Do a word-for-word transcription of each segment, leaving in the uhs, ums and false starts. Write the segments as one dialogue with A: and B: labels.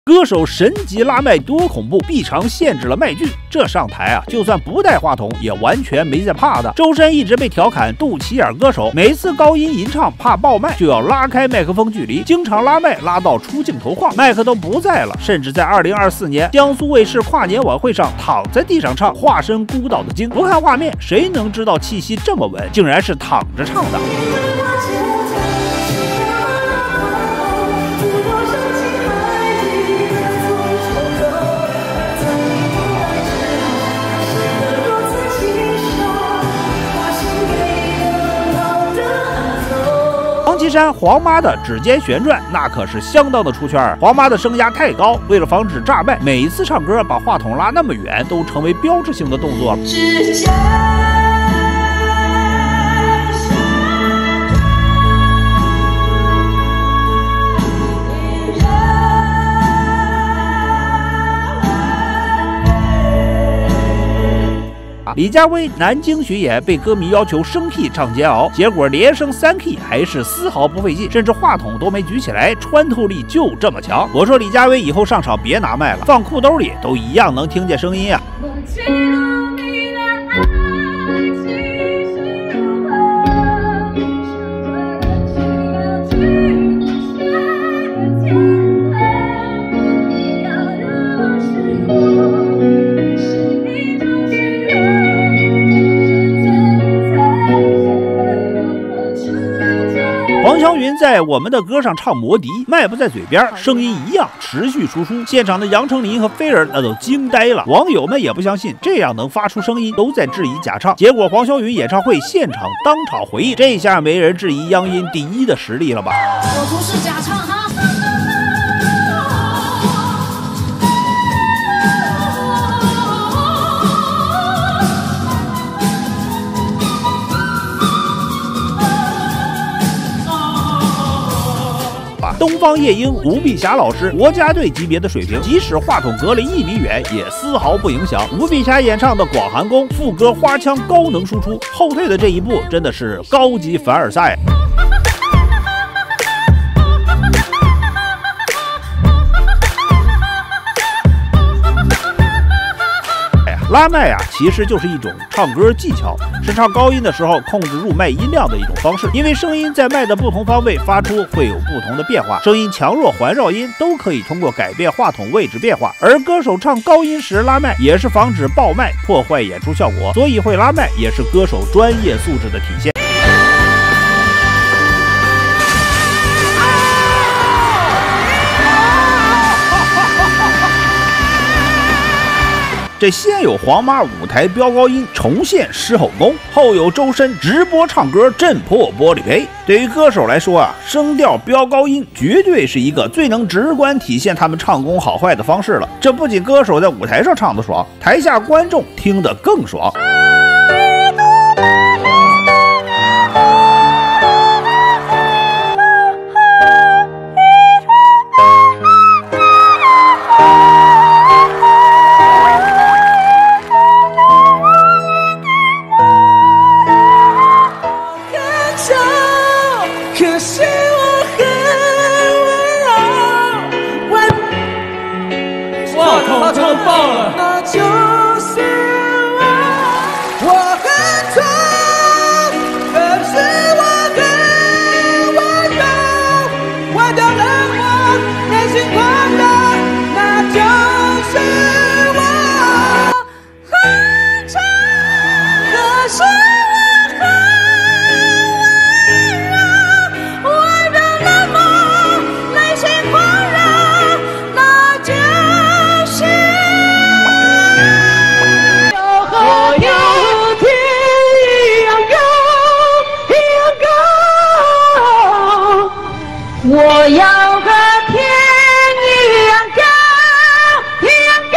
A: 歌手神级拉麦多恐怖，臂长限制了麦距。这上台啊，就算不带话筒，也完全没在怕的。周深一直被调侃肚脐眼歌手，每次高音吟唱怕爆麦，就要拉开麦克风距离，经常拉麦拉到出镜头晃，麦克都不在了。甚至在二零二四年江苏卫视跨年晚会上，躺在地上唱，化身孤岛的鲸。不看画面，谁能知道气息这么稳，竟然是躺着唱的。王岐山黄妈的指尖旋转，那可是相当的出圈。黄妈的声压太高，为了防止炸麦，每一次唱歌把话筒拉那么远，都成为标志性的动作。指尖李佳薇南京巡演被歌迷要求升 key 唱煎熬，结果连升三 key 还是丝毫不费劲，甚至话筒都没举起来，穿透力就这么强。我说李佳薇以后上场别拿麦了，放裤兜里都一样能听见声音啊。黄霄云在我们的歌上唱魔笛，麦不在嘴边，声音一样持续输出。现场的杨丞琳和菲儿那都惊呆了，网友们也不相信这样能发出声音，都在质疑假唱。结果黄霄云演唱会现场当场回应，这下没人质疑央音第一的实力了吧？
B: 我不是假唱哈。
A: 东方夜莺吴碧霞老师国家队级别的水平，即使话筒隔了一米远，也丝毫不影响。吴碧霞演唱的《广寒宫》副歌花腔高能输出，后退的这一步真的是高级凡尔赛。拉麦啊，其实就是一种唱歌技巧，是唱高音的时候控制入麦音量的一种方式。因为声音在麦的不同方位发出会有不同的变化，声音强弱环绕音都可以通过改变话筒位置变化。而歌手唱高音时拉麦，也是防止爆麦破坏演出效果，所以会拉麦也是歌手专业素质的体现。这先有黄妈舞台飙高音重现狮吼功，后有周深直播唱歌震破玻璃杯。对于歌手来说啊，声调飙高音绝对是一个最能直观体现他们唱功好坏的方式了。这不仅歌手在舞台上唱得爽，台下观众听得更爽。
C: 可惜我很温柔，话筒唱爆了，那就是我。我很痛，可是我很温柔，忘掉了我内心狂热，那就是我。很长，可是。我要和天一样高，一样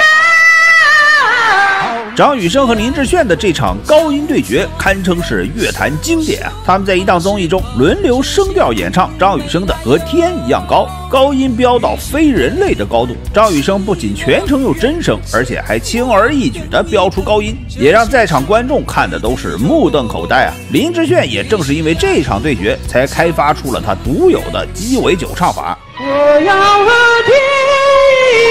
C: 高。
A: 张雨生和林志炫的这场高音对决堪称是乐坛经典啊！他们在一档综艺中轮流声调演唱张雨生的《和天一样高》，高音飙到非人类的高度。张雨生不仅全程用真声，而且还轻而易举地飙出高音，也让在场观众看的都是目瞪口呆啊！林志炫也正是因为这场对决，才开发出了他独有的鸡尾酒唱法。
C: 我要和天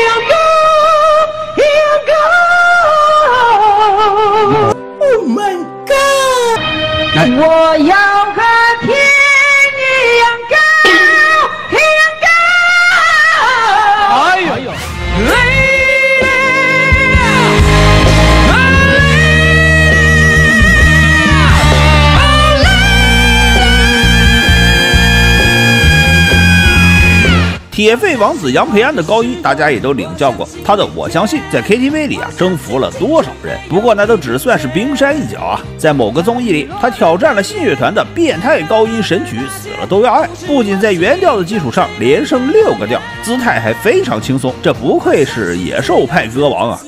A: 铁肺王子杨培安的高音，大家也都领教过，他的《我相信》在 K T V 里啊征服了多少人。不过那都只算是冰山一角啊，在某个综艺里，他挑战了信乐团的变态高音神曲《死了都要爱》，不仅在原调的基础上连升六个调，姿态还非常轻松，这不愧是野兽派歌王啊！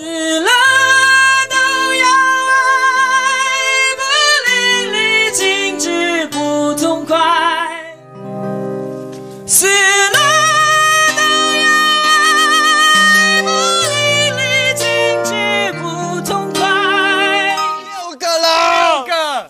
C: 死了都要爱，不淋漓尽致不痛快。六个了，六个。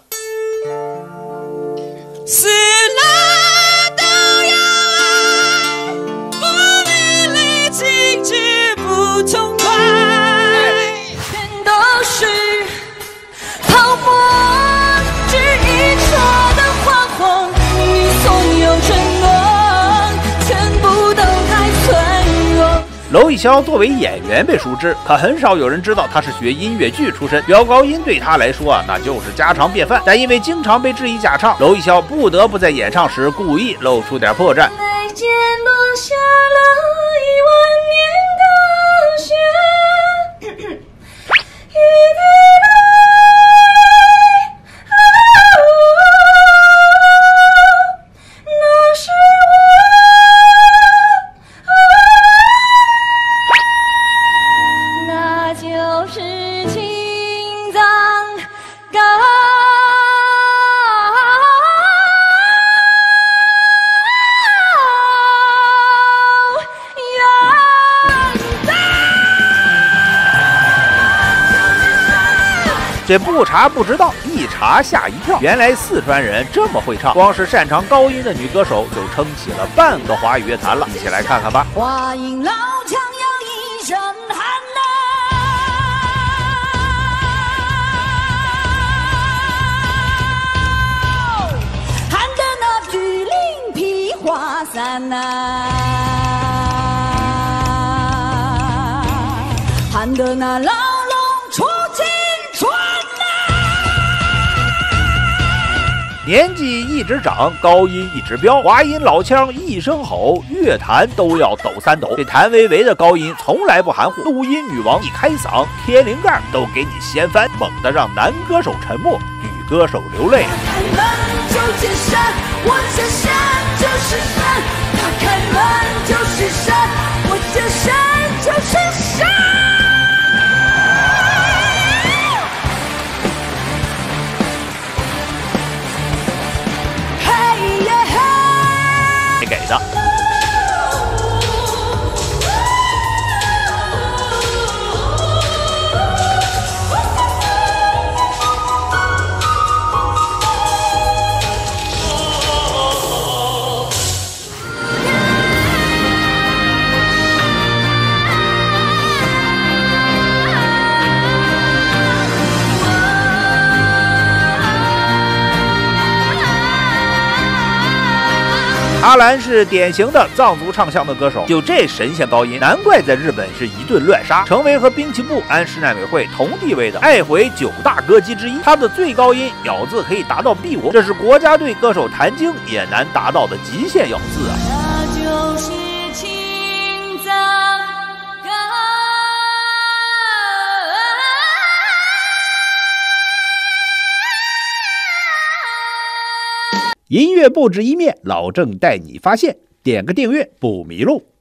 C: 死了都要爱，不淋漓尽致不痛快。全都是泡沫，只一刹的花黄，你所有承诺。
A: 娄艺潇作为演员被熟知，可很少有人知道他是学音乐剧出身。飙高音对他来说啊，那就是家常便饭。但因为经常被质疑假唱，娄艺潇不得不在演唱时故意露出点破绽。
C: 眉间落下了一万年的雪，雨滴来，那是就是青藏高原。
A: 这不查不知道，一查吓一跳，原来四川人这么会唱，光是擅长高音的女歌手就撑起了半个华语乐坛了。一起来看看吧。
C: 话音老腔要一声喊呐，喊得那巨灵披华散呐，喊得那牢笼出青春呐。
A: 年纪一直长，高音一直飙，华音老腔一声吼，乐坛都要抖三抖。这谭维维的高音从来不含糊，录音女王一开嗓，天灵盖都给你掀翻，猛地让男歌手沉默，女歌手流泪。
C: 开门就见山，我这山就是山，他开门就是山，我这山就是山。
A: 给的。阿兰是典型的藏族唱腔的歌手，就这神仙高音，难怪在日本是一顿乱杀，成为和滨崎步、安室奈美惠同地位的爱回九大歌姬之一。他的最高音咬字可以达到 B 五，这是国家队歌手谭晶也难达到的极限咬字啊！
C: 那就是青藏高。
A: 音乐不止一面，老郑带你发现，点个订阅不迷路。